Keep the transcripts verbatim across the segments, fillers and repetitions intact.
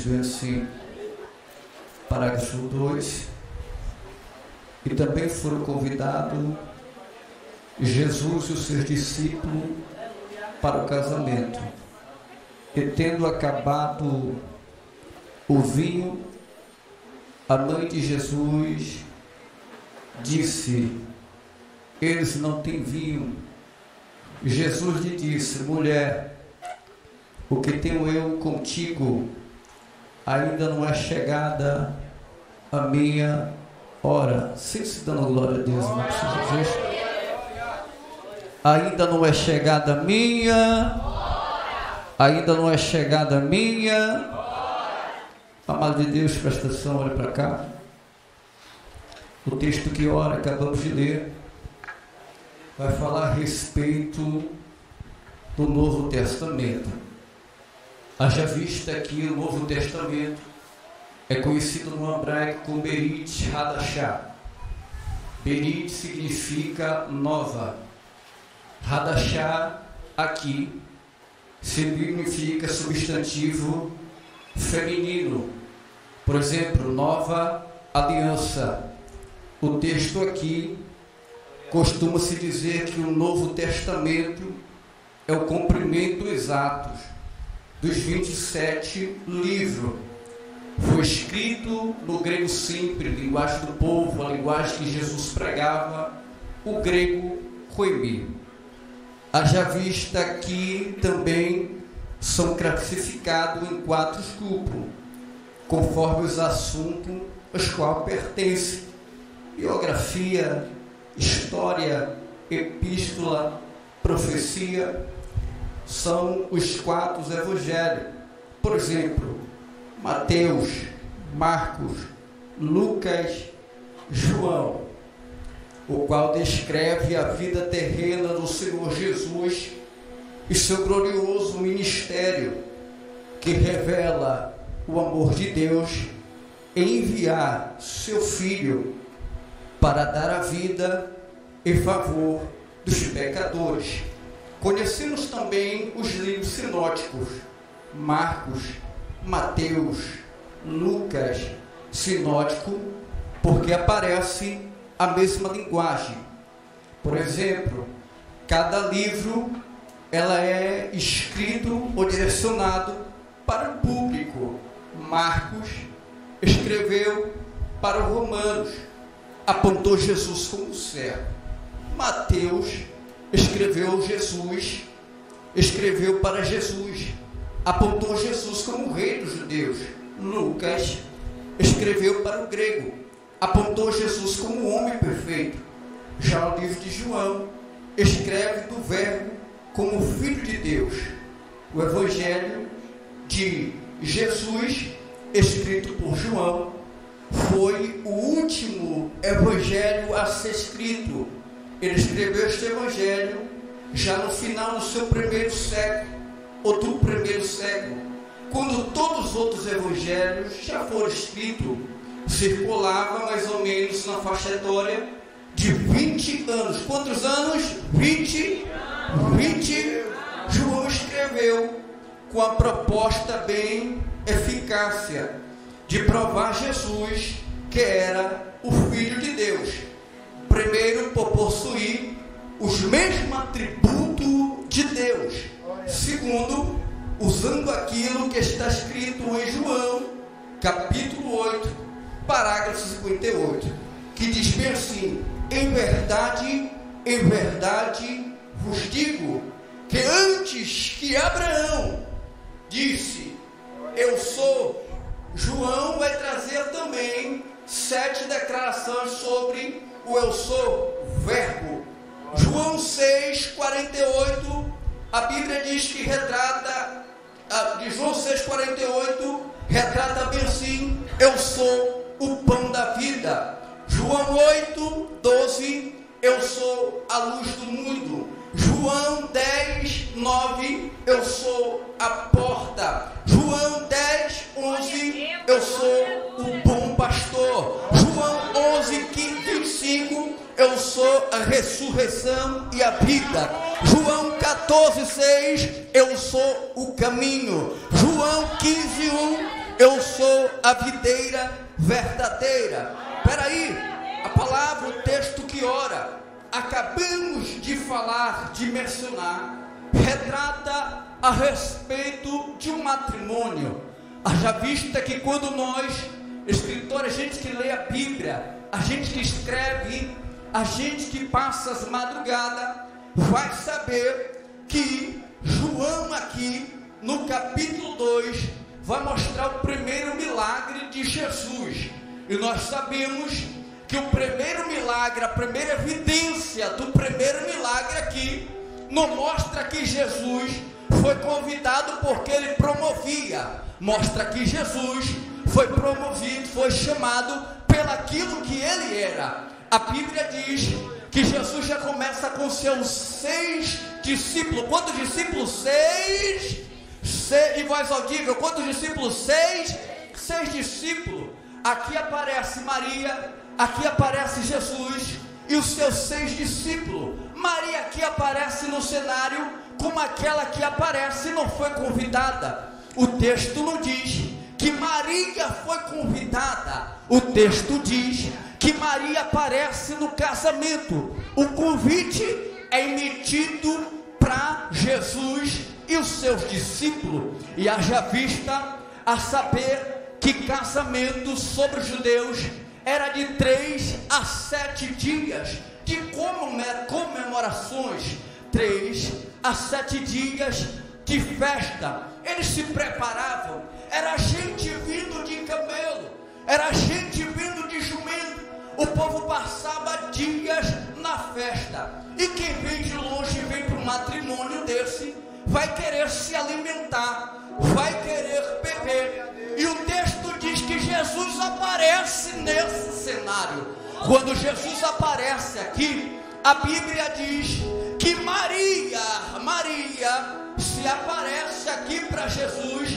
vem assim, parágrafo dois, e também foram convidados Jesus e os seus discípulos para o casamento. E tendo acabado o vinho, a mãe de Jesus disse: eles não têm vinho. Jesus lhe disse: mulher, o que tenho eu contigo ainda não é chegada a minha hora. Sim, se dando glória a Deus, não precisa disso. Ainda não é chegada a minha, ainda não é chegada a minha. Amado de Deus, presta atenção, olha para cá. O texto que ora, acabamos de ler, vai falar a respeito do Novo Testamento. Haja vista que o Novo Testamento é conhecido no hebraico como Berit Hadashah. Berit significa nova. Hadashah aqui significa substantivo feminino. Por exemplo, nova aliança. O texto aqui costuma-se dizer que o Novo Testamento é o cumprimento exato dos vinte e sete livros. Foi escrito no grego simples, linguagem do povo, a linguagem que Jesus pregava, o grego koimi. Haja vista que também são classificados em quatro grupos, conforme os assuntos aos quais pertencem: biografia, história, epístola, profecia. São os quatro evangelhos. Por exemplo, Mateus, Marcos, Lucas, João, o qual descreve a vida terrena do Senhor Jesus e seu glorioso ministério, que revela o amor de Deus em enviar seu Filho para dar a vida em favor dos pecadores. Conhecemos também os livros sinóticos: Marcos, Mateus, Lucas, sinótico, porque aparece a mesma linguagem. Por exemplo, cada livro ela é escrito ou direcionado para o público. Marcos escreveu para os romanos, apontou Jesus como servo. Mateus escreveu Jesus, escreveu para Jesus, apontou Jesus como rei dos judeus. Lucas escreveu para o grego, apontou Jesus como homem perfeito. Já o livro de João escreve do verbo como filho de Deus. O evangelho de Jesus, escrito por João, foi o último evangelho a ser escrito. Ele escreveu este evangelho já no final do seu primeiro século, ou do primeiro século, quando todos os outros evangelhos já foram escritos. Circulava mais ou menos na faixa etária de vinte anos. Quantos anos? vinte. vinte. João escreveu com a proposta bem eficácia de provar Jesus que era o Filho de Deus. Primeiro, por possuir os mesmos atributos de Deus. Segundo, usando aquilo que está escrito em João, capítulo oito, parágrafo cinquenta e oito, que diz bem assim: em verdade, em verdade vos digo, que antes que Abraão disse, eu sou, João vai trazer também sete declarações sobre o eu sou, verbo. João seis, quarenta e oito, a Bíblia diz que retrata, de João seis, quarenta e oito, retrata bem assim: eu sou o pão da vida. João oito, doze, eu sou a luz do mundo. João dez, nove, eu sou a porta. João dez, onze, eu sou o bom pastor. João onze, vinte e cinco, eu sou a ressurreição e a vida. João catorze, seis, eu sou o caminho. João quinze, um, Eu sou a videira verdadeira. Espera aí, a palavra, o texto que ora, acabamos de falar, de mencionar, retrata a respeito de um matrimônio. Haja vista que quando nós, escritores, a gente que lê a Bíblia, a gente que escreve, a gente que passa as madrugadas, vai saber que João aqui, no capítulo dois, vai mostrar o primeiro milagre de Jesus. E nós sabemos que o primeiro milagre, a primeira evidência do primeiro milagre aqui, não mostra que Jesus foi convidado porque ele promovia, mostra que Jesus foi promovido, foi chamado pelaquilo que ele era. A Bíblia diz que Jesus já começa com seus seis discípulos. Quantos discípulos? Seis. seis e voz audível, quantos discípulos? Seis. Seis discípulos. Aqui aparece Maria, aqui aparece Jesus e os seus seis discípulos. Maria aqui aparece no cenário como aquela que aparece e não foi convidada. O texto não diz que Maria foi convidada. O texto diz que Maria aparece no casamento. O convite é emitido para Jesus e os seus discípulos. E haja vista a saber que casamento sobre os judeus era de três a sete dias de comemorações. Três a sete dias de festa. Eles se preparavam. Era gente vindo de camelo, era gente vindo de jumento. O povo passava dias na festa. E quem vem de longe, vem para um matrimônio desse, vai querer se alimentar, vai querer beber. E o texto diz que Jesus aparece nesse cenário. Quando Jesus aparece aqui, a Bíblia diz que Maria, Maria se aparece aqui para Jesus,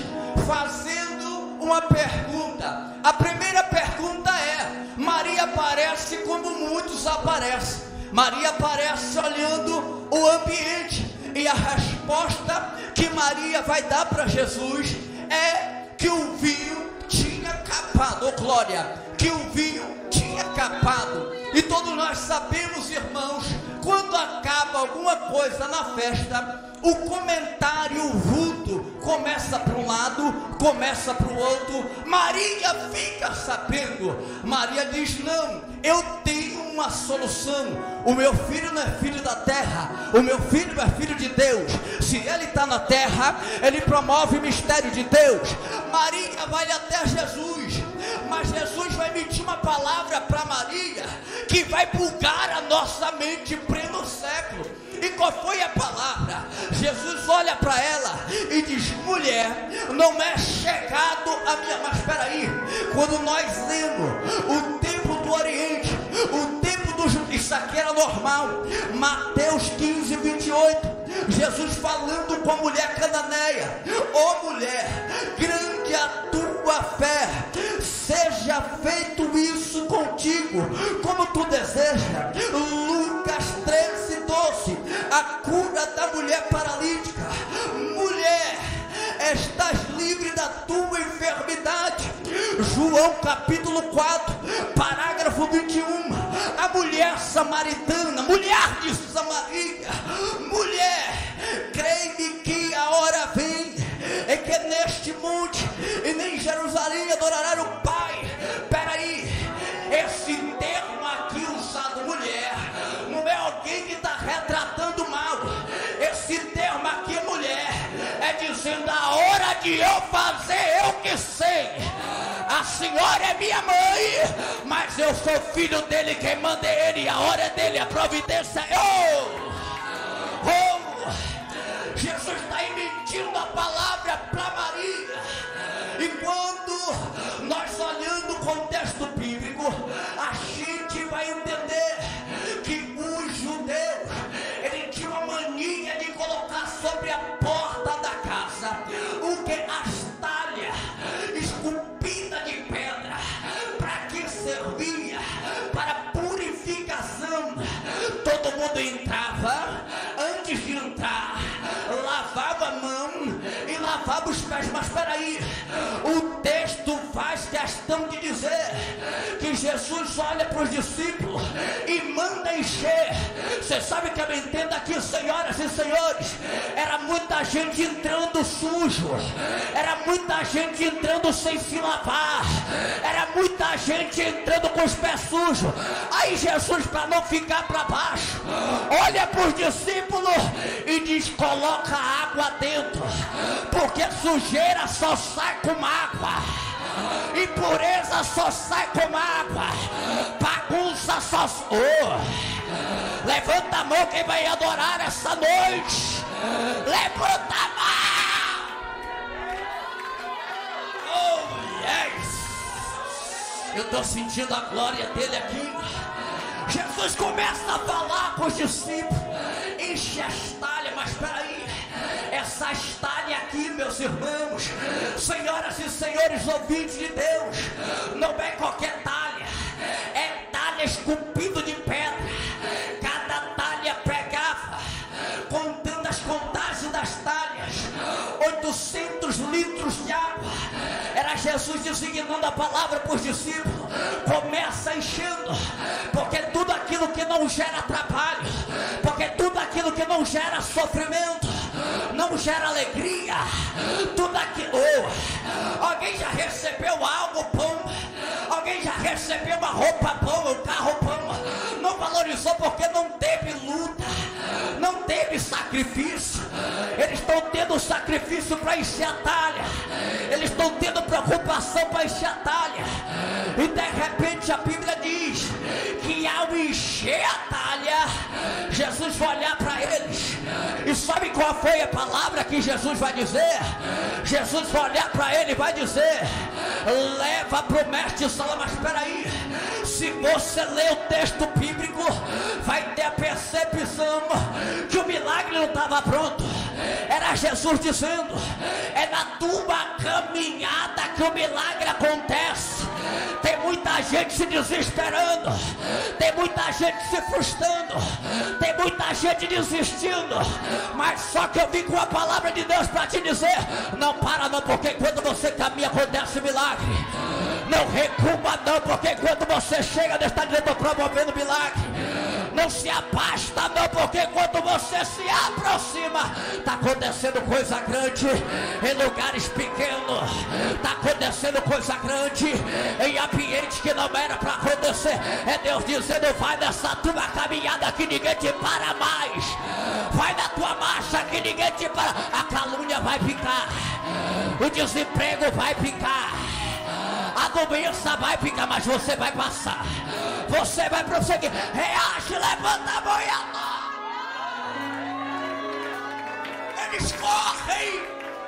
fazendo uma pergunta. A primeira pergunta é: Maria aparece como muitos aparecem. Maria aparece olhando o ambiente. E a resposta que Maria vai dar para Jesus é que o vinho tinha acabado. Oh glória! Que o vinho tinha acabado. E todos nós sabemos, irmãos, quando acaba alguma coisa na festa, o comentário vulto começa para um lado, começa para o outro. Maria fica sabendo. Maria diz: não, eu tenho uma solução. O meu filho não é filho da terra, o meu filho é filho de Deus. Se ele está na terra, ele promove o mistério de Deus. Maria vai até Jesus, mas Jesus vai emitir uma palavra para Maria que vai bugar a nossa mente em pleno século. E qual foi a palavra? Jesus olha para ela e diz: mulher, não é chegado a minha... Mas espera aí, quando nós lemos o tempo do Oriente, o tempo do... Isso aqui era normal. Mateus quinze, vinte e oito, Jesus falando com a mulher cananeia: ó oh, mulher, grande a tua fé, seja feito isso contigo como tu deseja. Lucas treze, doze, a cura da mulher paralítica. Mulher, estás livre da tua enfermidade. João capítulo quatro, parágrafo vinte e um, a mulher samaritana, mulher de Samaria: mulher, crê-me que a hora vem é que neste monte e nem em Jerusalém adorará o Pai. Peraí, esse termo aqui usado, mulher, não é alguém que está retratando mal. Esse termo aqui, mulher, é dizendo: a hora de eu fazer, eu que sei. A senhora é minha mãe, mas eu sou filho dele, quem manda é ele. A hora é dele, a providência é eu. Oh, Jesus está emitindo a palavra para Maria. E quando nós olhando o contexto bíblico, a gente vai entender que os judeus, ele tinha uma mania de colocar sobre a porta da casa o que? As talhas esculpidas de pedra. Para que servia? Para purificação. Todo mundo entrava, antes de entrar, lavava a mão e lavava os pés. Mas espera aí, o texto Jesus olha para os discípulos e manda encher. Você sabe que eu entendo aqui, senhoras e senhores, era muita gente entrando sujo, era muita gente entrando sem se lavar, era muita gente entrando com os pés sujos. Aí Jesus, para não ficar para baixo, olha para os discípulos e diz: coloca água dentro, porque sujeira só sai com água, impureza só sai com água, bagunça só... Oh. Levanta a mão quem vai adorar essa noite. Levanta a mão. Oh, yes. Eu estou sentindo a glória dele aqui. Jesus começa a falar com os discípulos. Enche as talhas, mas espera aí. Essas talhas aqui, meus irmãos, senhoras e senhores ouvintes de Deus, não é qualquer talha, é talha esculpida de pedra. Cada talha pegava, contando as contagens das talhas, oitocentos litros de água. Era Jesus designando a palavra para os discípulos: começa enchendo, porque tudo aquilo que não gera trabalho, porque tudo aquilo que não gera sofrimento, não gera alegria, tudo aquilo... Oh, alguém já recebeu algo bom? Alguém já recebeu uma roupa boa, um carro bom? Não valorizou porque não teve luta, não teve sacrifício. Eles estão tendo sacrifício para encher a talha, eles estão tendo preocupação para encher a talha, e de repente a Bíblia diz que ao encher a talha, Jesus vai olhar para eles, e sabe qual foi a palavra que Jesus vai dizer? Jesus vai olhar para ele e vai dizer: leva para o mestre Salomão. Mas espera aí, se você ler o texto bíblico, vai ter a percepção que o milagre não estava pronto. Era Jesus dizendo: é na tua caminhada que o milagre acontece. Tem muita gente se desesperando, tem muita gente se frustrando, tem muita gente desistindo, mas só que eu vim com a palavra de Deus para te dizer: não para não, porque quando você caminha acontece milagre. Não recua não, porque quando você chega nesta direita, estou promovendo milagre. Não se afasta não, porque quando você se aproxima, está acontecendo coisa grande em lugares pequenos, está acontecendo coisa grande em ambientes que não era para acontecer. É Deus dizendo: vai nessa tua caminhada que ninguém te para mais, vai na tua marcha que ninguém te para. A calúnia vai picar, o desemprego vai picar, a doença vai ficar, mas você vai passar, você vai prosseguir. Reage, levanta a mão e adora. Eles correm,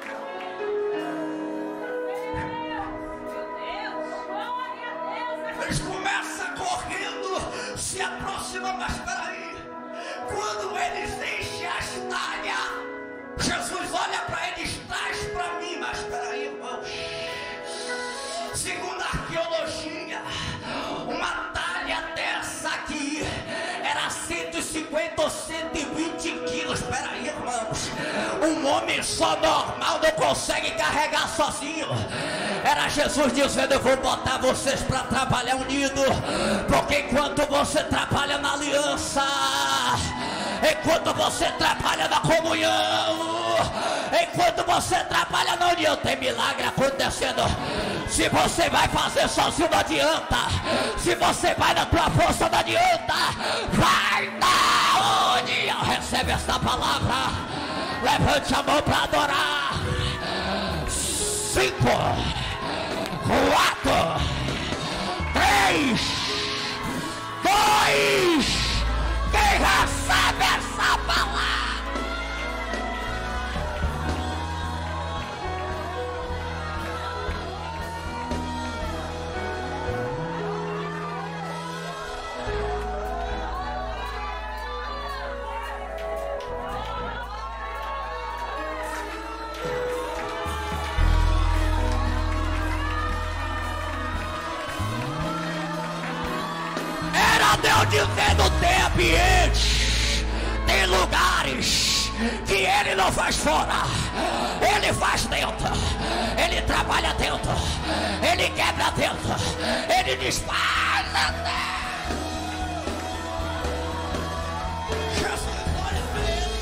eles começam correndo, se aproximam, mas peraí, quando eles enchem as talhas, Jesus olha para eles: traz para mim. Mas peraí, irmãos, segundo a arqueologia, uma talha dessa aqui era cento e cinquenta ou cento e vinte quilos. Espera aí, irmãos, um homem só normal não consegue carregar sozinho. Era Jesus dizendo: eu vou botar vocês para trabalhar unido, porque enquanto você trabalha na aliança, enquanto você trabalha na comunhão, enquanto você trabalha na união, tem milagre acontecendo. Se você vai fazer sozinho, não adianta. Se você vai na tua força, não adianta. Vai na união. Recebe esta palavra. Levante a mão para adorar. Cinco, quatro, três, dois. Quem recebe essa palavra? Deus dizendo: tem ambientes, tem lugares que Ele não faz fora, Ele faz dentro, Ele trabalha dentro, Ele quebra dentro, Ele dispara dentro. Jesus, olha para Ele.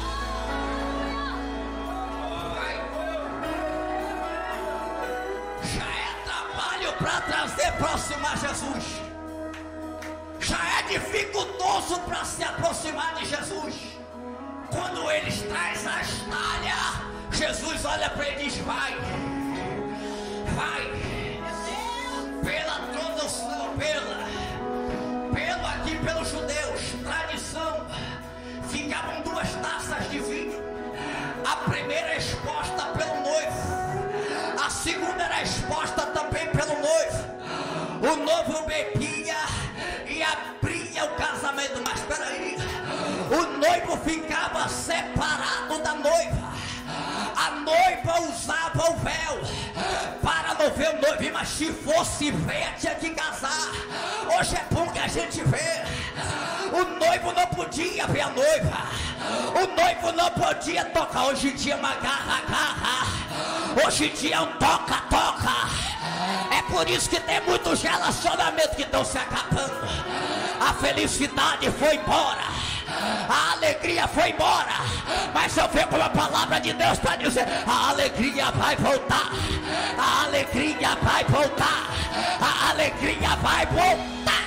Já é trabalho para trazer próximo a Jesus. Já é dificultoso para se aproximar de Jesus. Quando eles trazem a estalha, Jesus olha para ele e diz: vai, vai, pela tradução, pela, pelo aqui pelos judeus, tradição, ficavam duas taças de vinho. A primeira é exposta pelo noivo, a segunda era exposta também pelo noivo. O noivo bebia e abria o casamento, mas peraí, o noivo ficava separado da noiva. A noiva usava o véu para não ver o noivo, mas se fosse ver, tinha que casar. Hoje é bom que a gente vê. O noivo não podia ver a noiva, o noivo não podia tocar. Hoje em dia é uma garra, garra. Hoje em dia é um toca, toca. É por isso que tem muitos relacionamentos que estão se acabando. A felicidade foi embora, a alegria foi embora. Mas eu vejo como a palavra de Deus para dizer: a alegria vai voltar, a alegria vai voltar, a alegria vai voltar.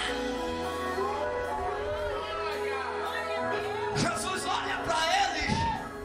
Jesus olha para eles,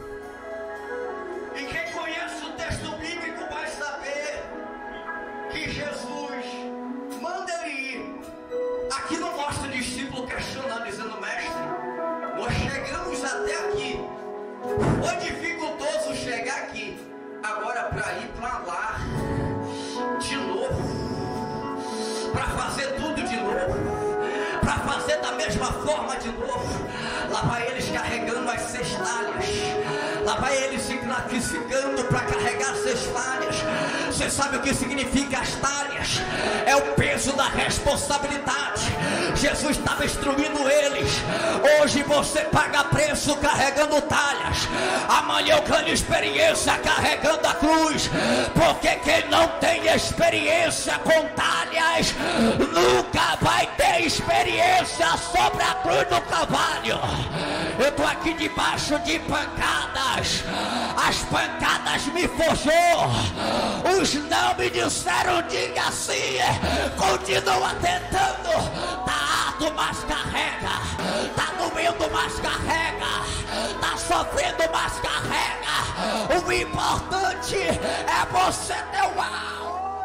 e quem conhece o texto bíblico vai saber que Jesus manda ele ir. Aqui não mostra o discípulo questionando, dizendo: mestre, nós chegamos até aqui, foi dificultoso chegar aqui, agora para ir para lá de novo, para fazer tudo de novo, para fazer da mesma forma de novo. Lá vai eles carregando as cestalhas, lá vai eles se gratificando para carregar as cestalhas. Você sabe o que significa as talhas? É o peso da responsabilidade. Jesus estava instruindo eles: hoje você paga preço carregando talhas, amanhã eu ganho experiência carregando a cruz, porque quem não tem experiência com talhas nunca vai ter experiência sobre a cruz do Calvário. Eu estou aqui debaixo de pancadas, as pancadas me forjou, os não me disseram diga sim, continua tentando. Tá árduo, mas carrega, tá doendo, mas carrega, tá sofrendo, mas carrega. O importante é você ter o alvo.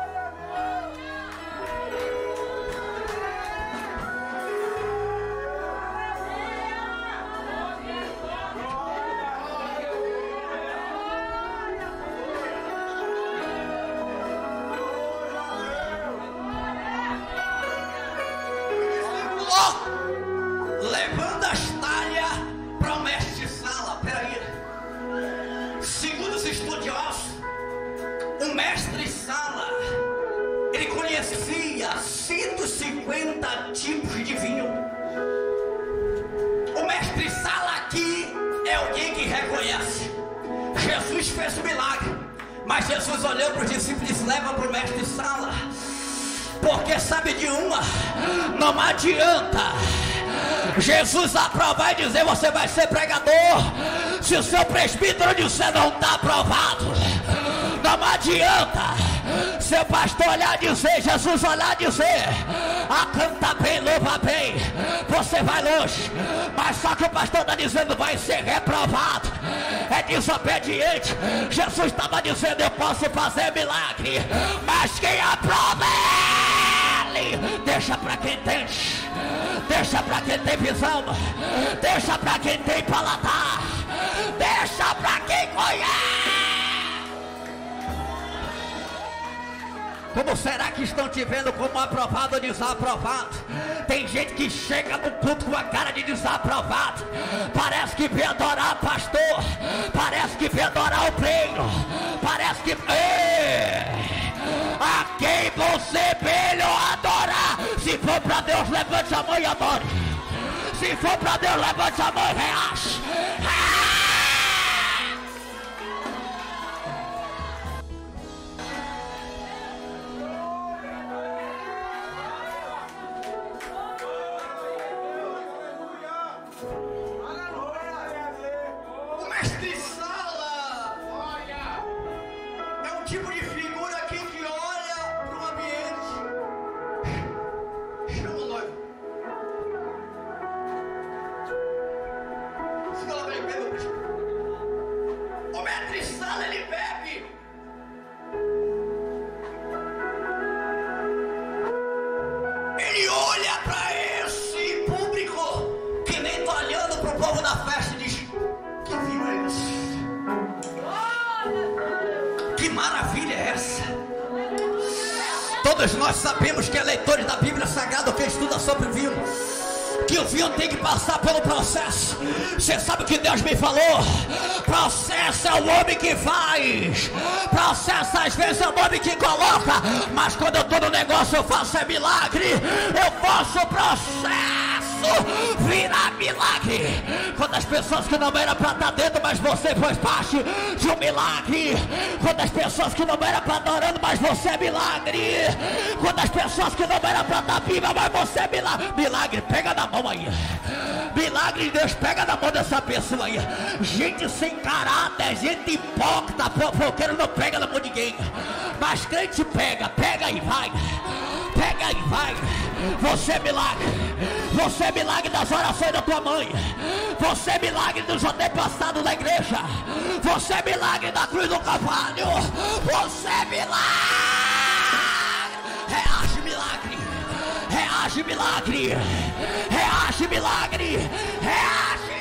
Levando as talhas para o mestre Sala. Peraí, segundo os estudiosos, o mestre Sala, ele conhecia cento e cinquenta tipos de vinho. O mestre Sala aqui é alguém que reconhece. Jesus fez o milagre, mas Jesus olhou para os discípulos e disse: leva para o mestre Sala, porque sabe de uma, não adianta Jesus aprovar e dizer você vai ser pregador, se o seu presbítero disser não está aprovado. Não adianta seu pastor olhar e dizer, Jesus olhar e dizer, ah, canta bem, louva bem, você vai longe, mas só que o pastor está dizendo vai ser reprovado, é desobediente. Jesus estava dizendo eu posso fazer milagre, mas quem aprova é Ele. Deixa para quem tem, deixa para quem tem visão, deixa para quem tem paladar, deixa para quem conhece. Como será que estão te vendo como aprovado ou desaprovado? Tem gente que chega no culto com a cara de desaprovado, parece que vem adorar pastor, parece que vem adorar o treino, parece que... Ei! A quem você veio adorar? Se for para Deus, levante a mão e adore. Se for para Deus, levante a mão e reache. Ah! tipo de figura aqui que olha para o ambiente. Chama o noivo. Se ela vai beber, o mestre Sala, ele bebe. Ele olha para esse público que nem tá olhando pro povo da festa e diz: que vinho é esse? Que maravilha é essa? Todos nós sabemos que é leitores da Bíblia Sagrada, quem estuda sobre vinho, que o vinho tem que passar pelo processo. Você sabe o que Deus me falou? Processo é o homem que faz, processo às vezes é o homem que coloca, mas quando eu estou no negócio eu faço é milagre. Eu faço o processo virar milagre. Quando as pessoas que não eram para estar dentro, mas você faz parte de um milagre. Quando as pessoas que não eram para estar orando, mas você é milagre. Quando as pessoas que não eram para estar viva, mas você é milagre. Milagre, pega na mão aí. Milagre, Deus, pega na mão dessa pessoa aí. Gente sem caráter, gente hipócrita, fofoqueiro não pega na mão de ninguém, mas crente pega, pega e vai. Pega e vai. Você é milagre. Você é milagre das orações da tua mãe. Você é milagre dos antepassados da igreja. Você é milagre da cruz do Calvário. Você é milagre. Reage milagre. Reage milagre. Reage milagre. Reage.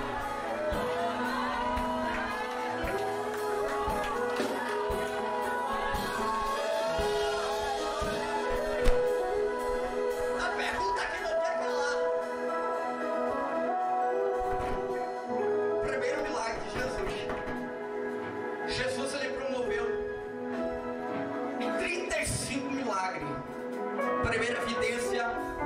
Primeira evidência,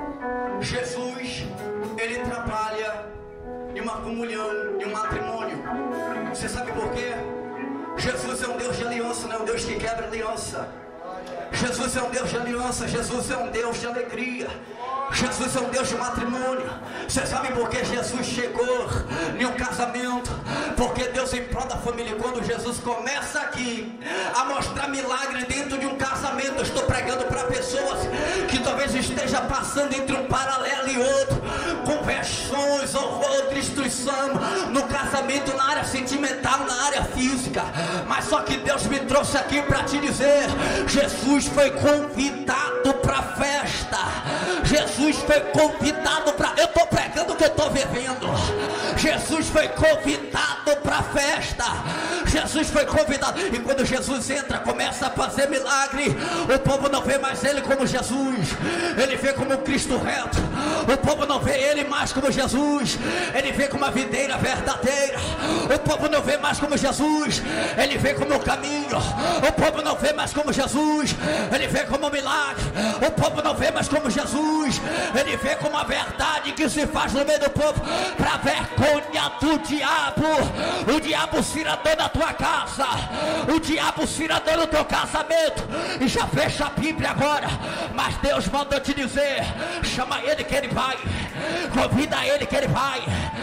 Jesus, ele trabalha em uma comunhão, em um matrimônio. Você sabe por quê? Jesus é um Deus de aliança, não é um Deus que quebra aliança. Jesus é um Deus de aliança, Jesus é um Deus de alegria. Jesus é um Deus de matrimônio. Você sabe por que Jesus chegou em um casamento? Porque Deus em prol da família. Quando Jesus começa aqui a mostrar milagre dentro de um casamento, eu estou pregando para pessoas que talvez esteja passando entre um paralelo e outro, conversões, horror, destruição no casamento, na área sentimental, na área física. Mas só que Deus me trouxe aqui para te dizer: Jesus foi convidado para a festa. Jesus foi convidado para... Eu estou pregando o que eu estou vivendo. Jesus foi convidado para a festa. Jesus foi convidado. E quando Jesus entra, começa a fazer milagre, o povo não vê mais ele como Jesus. Ele vê como Cristo reto. O povo não vê ele mais como Jesus. Ele vê como a videira verdadeira. O povo não vê mais como Jesus. Ele vê como o caminho. O povo não vê mais como Jesus. Ele vê como o milagre. O povo não vê mais como Jesus. Ele vê como a verdade que se faz no meio do povo. Para vergonha do diabo. O diabo cirador da tua casa. O diabo cirador do teu casamento. E já fecha a Bíblia agora. Mas Deus mandou te dizer: chama ele que ele vai. Convida ele que ele vai.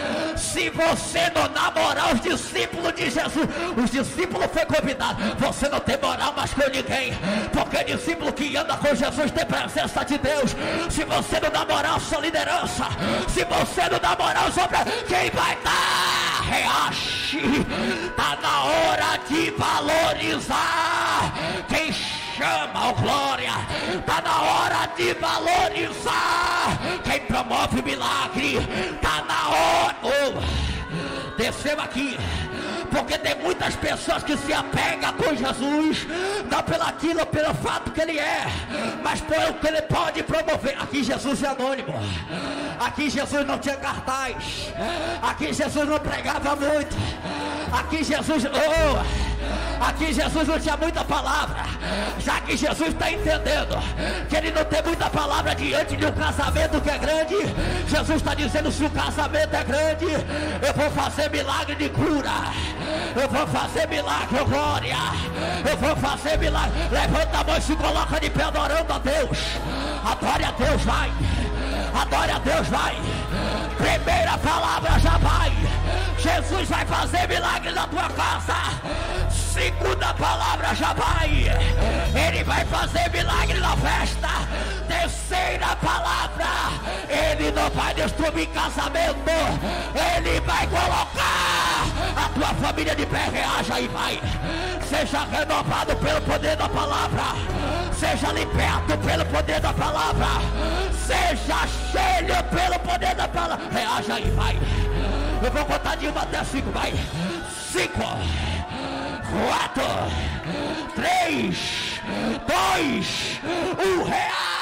Se você não namorar os discípulos de Jesus, os discípulos foi convidado. Você não tem moral mais com ninguém. Porque discípulo que anda com Jesus tem presença de Deus. Se você não namorar a sua liderança, se você não namorar os homens, quem vai dar? Reache. Tá na hora de valorizar quem chama, oh glória. Tá na hora de valorizar quem promove milagre. Tá na hora. Oh, desceu aqui. Porque tem muitas pessoas que se apegam com Jesus, não pelo aquilo, pelo fato que ele é, mas pelo que ele pode promover. Aqui Jesus é anônimo. Aqui Jesus não tinha cartaz. Aqui Jesus não pregava muito. Aqui Jesus, oh, aqui Jesus não tinha muita palavra. Já que Jesus está entendendo que ele não tem muita palavra diante de um casamento que é grande, Jesus está dizendo: se o casamento é grande, eu vou fazer milagre de cura. Eu vou fazer milagre, oh glória. Eu vou fazer milagre. Levanta a mão e se coloca de pé adorando a Deus. Adore a Deus, vai. Adore a Deus, vai. Primeira palavra já vai. Jesus vai fazer milagre na tua casa. segunda palavra já vai. Ele vai fazer milagre na festa. Terceira palavra, ele não vai destruir casamento. Ele vai colocar a tua família de pé. Reaja e vai. Seja renovado pelo poder da palavra. Seja liberto pelo poder da palavra. Seja cheio pelo poder da palavra. Reaja e vai. Eu vou contar de uma até cinco, vai. Cinco, quatro, três, dois, um, real.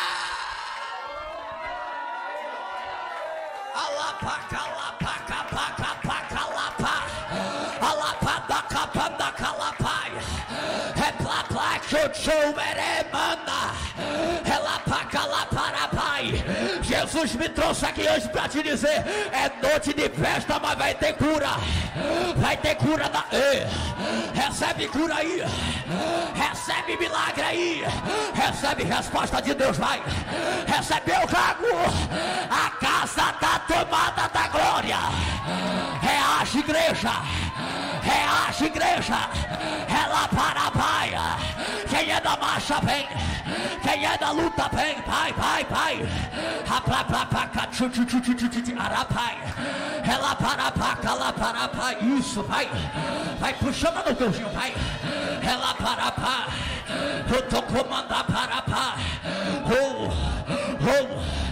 Alapa, calapa, capa, capa, calapa. Alapa, da capa, da calapai. Repla, pla, chuchu, meremana. Relapa, calaparapai. Jesus me trouxe aqui hoje para te dizer: é noite de festa, mas vai ter cura. Vai ter cura da. Ei, recebe cura aí. Recebe milagre aí. Recebe resposta de Deus, vai. Recebeu o cargo. A casa da tomada da glória. Reage, igreja. Reage, igreja. Ela para a paia. Quem é da marcha vem. Quem é da luta vem. Vai, vai, vai. Ela para a paca, ela para a paia. Isso, vai. Vai puxando no teuzinho, vai. Ela para a pá. Eu tô comandando para a pá. Oh, oh.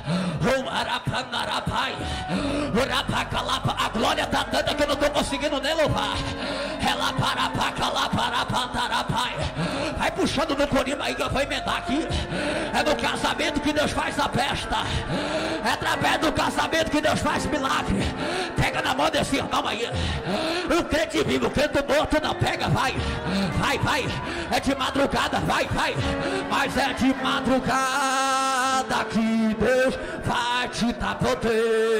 A glória está tanta que eu não estou conseguindo nem louvar. Ela para para lá para para pai. Vai puxando no corinho aí que eu vou emendar aqui. É no casamento que Deus faz a festa. É através do casamento que Deus faz milagre. Pega na mão desse irmão aí. O crente vivo, o crente morto não pega, vai. Vai, vai. É de madrugada, vai, vai. Mas é de madrugada que Deus vai te dar poder.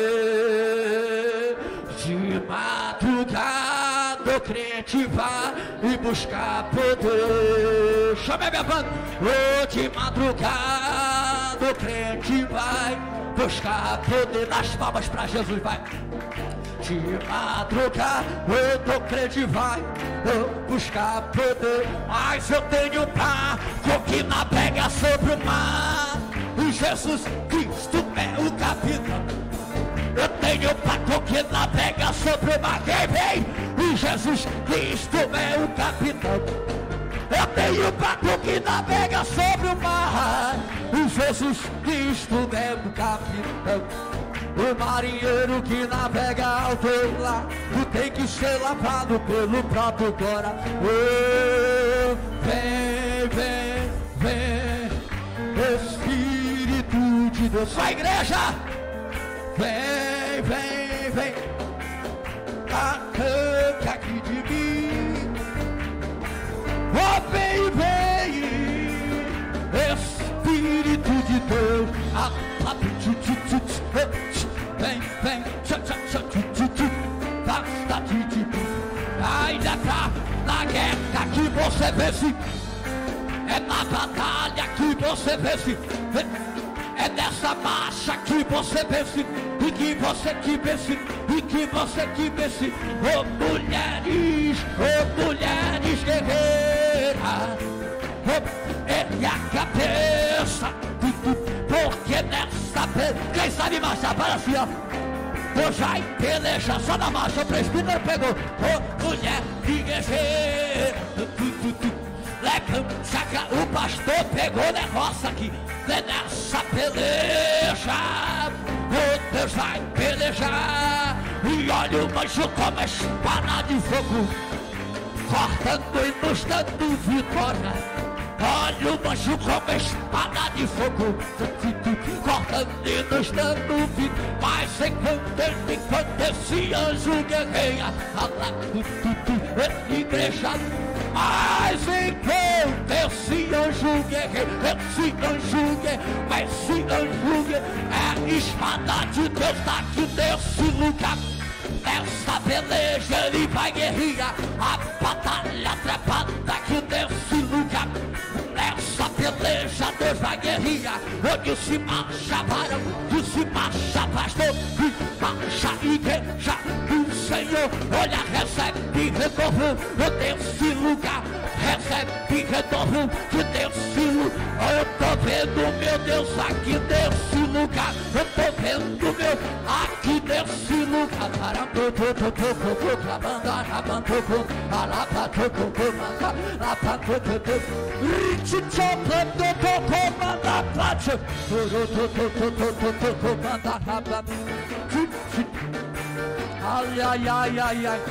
De madrugada o crente vai e buscar poder. Chama a minha banda. Oh, de madrugada o crente vai buscar poder. Das palmas para Jesus, vai. De madrugada o crente vai buscar poder. Mas eu tenho barco que navega sobre o mar. E Jesus Cristo é o capitão. Eu tenho barco que navega sobre o mar. Quem vem? E Jesus Cristo é o capitão. Eu tenho barco que navega sobre o mar. E Jesus Cristo é o capitão. O marinheiro que navega ao teu lado tem que ser lavado pelo próprio coração. Oh, vem, vem, vem, Espírito de Deus. Vai, igreja! Vem, vem, vem, arranca aqui de mim. Oh, vem, vem, Espírito de Deus. Vem, vem, basta de ti. Ainda tá na guerra que você vence. É na batalha que você vence. É nessa marcha que você vence. E que você que vence. E que você que vence. Oh, mulheres, oh, mulheres guerreiras. Oh, ergue a cabeça. Porque nessa vez, quem sabe marchar para assim, ó. Hoje vai peleja só na marcha. O presbítero pegou. Oh, mulher e guerreira. Levanta, o pastor pegou o negócio aqui. Nessa peleja, oh, Deus vai pelejar. E olha o anjo como a espada de fogo, cortando e nos dando vitória. Olha o anjo como a espada de fogo, cortando e nos dando vitória. Mas enquanto, enquanto esse anjo guerreia, igreja. Mas enquanto esse anjo guerreiro, esse anjo guerreiro, mas esse anjo guerreiro é a espada de Deus aqui nesse lugar. Nessa peleja ele vai guerrear, a batalha trepada aqui nesse lugar. Nessa peleja Deus vai guerrear, onde se marcha varão, onde se marcha pastor, e marcha igreja. Senhor, olha, recebe renovo desse lugar, recebe renovo desse lugar. Eu tô vendo, meu Deus, aqui nesse lugar, eu tô vendo, meu, aqui nesse lugar. Ai, ai, ai, ai, ai,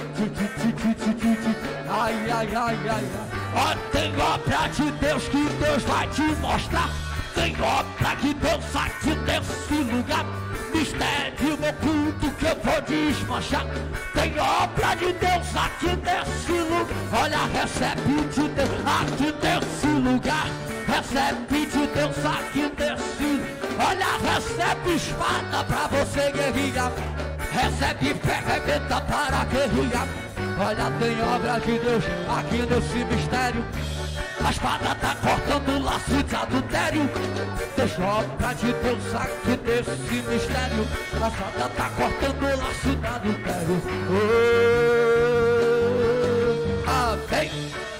ai, ai, ai, ai, ó, tem obra de Deus que Deus vai te mostrar, tem obra de Deus aqui nesse lugar, mistério oculto que eu vou desmanchar, tem obra de Deus aqui nesse lugar, olha, recebe de Deus aqui nesse lugar, recebe de Deus aqui nesse lugar, olha, recebe espada pra você guerrear, recebe ferramenta para guerrear. Olha, tem obra de Deus aqui nesse mistério. A espada tá cortando o laço de adultério. Tem obra de Deus aqui nesse mistério. A espada tá cortando o laço de adultério. Oh, amém.